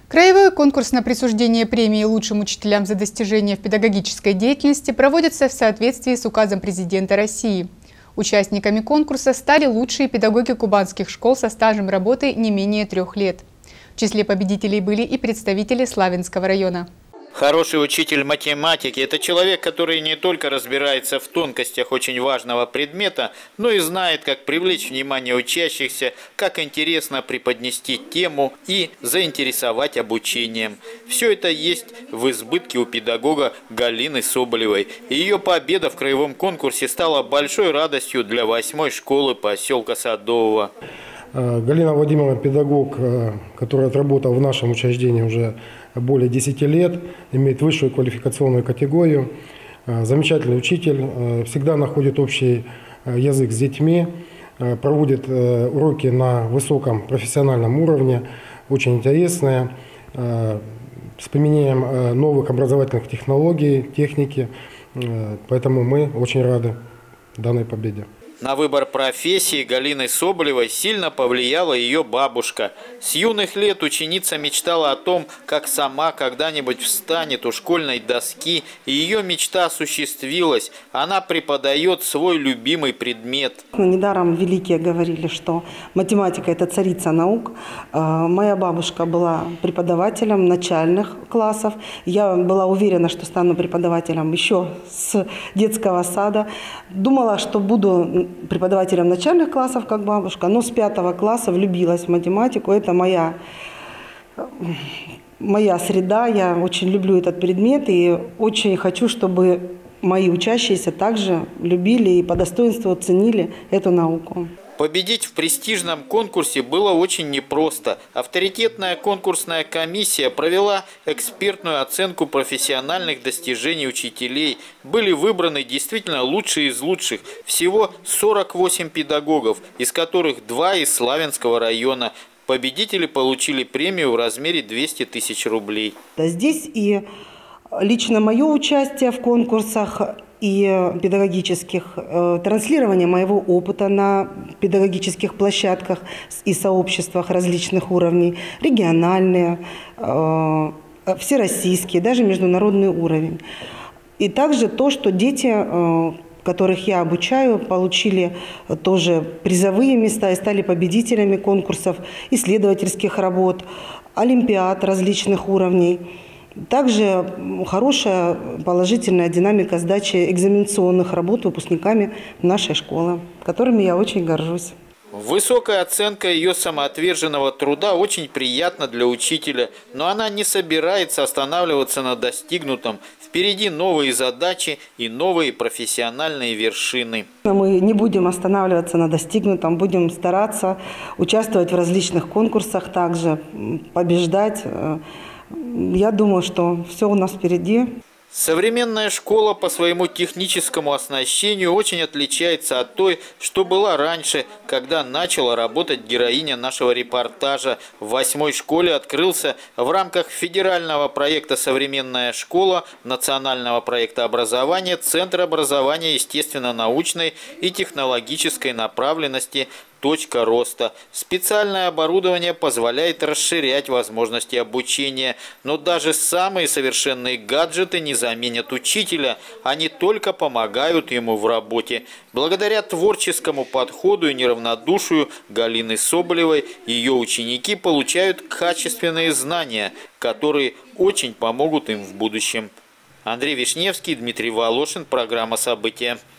Краевой конкурс на присуждение премии лучшим учителям за достижения в педагогической деятельности проводится в соответствии с указом президента России. Участниками конкурса стали лучшие педагоги кубанских школ со стажем работы не менее 3 лет. В числе победителей были и представители Славянского района. Хороший учитель математики – это человек, который не только разбирается в тонкостях очень важного предмета, но и знает, как привлечь внимание учащихся, как интересно преподнести тему и заинтересовать обучением. Все это есть в избытке у педагога Галины Соболевой. И ее победа в краевом конкурсе стала большой радостью для 8-й школы поселка Садового. Галина Владимировна – педагог, который отработал в нашем учреждении уже более 10 лет, имеет высшую квалификационную категорию. Замечательный учитель, всегда находит общий язык с детьми, проводит уроки на высоком профессиональном уровне, очень интересные, с применением новых образовательных технологий, техники. Поэтому мы очень рады данной победе. На выбор профессии Галины Соболевой сильно повлияла ее бабушка. С юных лет ученица мечтала о том, как сама когда-нибудь встанет у школьной доски, и ее мечта осуществилась. Она преподает свой любимый предмет. Недаром великие говорили, что математика – это царица наук. Моя бабушка была преподавателем начальных классов. Я была уверена, что стану преподавателем еще с детского сада. Думала, что буду преподавателем начальных классов, как бабушка, но с 5 класса влюбилась в математику. Это моя среда, я очень люблю этот предмет и очень хочу, чтобы мои учащиеся также любили и по достоинству ценили эту науку. Победить в престижном конкурсе было очень непросто. Авторитетная конкурсная комиссия провела экспертную оценку профессиональных достижений учителей. Были выбраны действительно лучшие из лучших. Всего 48 педагогов, из которых 2 из Славянского района. Победители получили премию в размере 200 тысяч рублей. Здесь и лично мое участие в конкурсах и педагогических, транслирование моего опыта на педагогических площадках и сообществах различных уровней, региональные, всероссийские, даже международный уровень. И также то, что дети, которых я обучаю, получили тоже призовые места и стали победителями конкурсов, исследовательских работ, олимпиад различных уровней. Также хорошая положительная динамика сдачи экзаменационных работ выпускниками нашей школы, которыми я очень горжусь. Высокая оценка ее самоотверженного труда очень приятна для учителя, но она не собирается останавливаться на достигнутом. Впереди новые задачи и новые профессиональные вершины. Мы не будем останавливаться на достигнутом, будем стараться участвовать в различных конкурсах, также побеждать. Я думаю, что все у нас впереди. Современная школа по своему техническому оснащению очень отличается от той, что была раньше, когда начала работать героиня нашего репортажа. В 8-й школе открылся в рамках федерального проекта «Современная школа» национального проекта образования Центр образования естественно-научной и технологической направленности «Точка роста». Специальное оборудование позволяет расширять возможности обучения, но даже самые совершенные гаджеты не заменят учителя, они только помогают ему в работе. Благодаря творческому подходу и неравнодушию Галины Соболевой ее ученики получают качественные знания, которые очень помогут им в будущем. Андрей Вишневский, Дмитрий Волошин, программа «События».